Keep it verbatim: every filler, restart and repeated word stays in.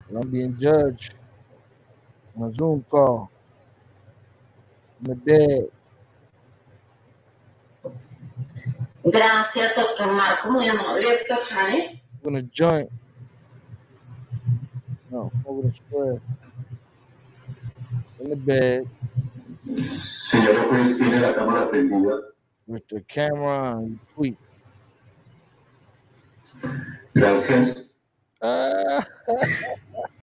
And I'm being judged on a Zoom call. In the bed. Gracias, doctor Marco, muy amable, doctor Jane. I'm gonna joint. No, over the square. In the bed. Señor juez, tiene la cámara prendida. With the camera on tweet. Gracias. Ah.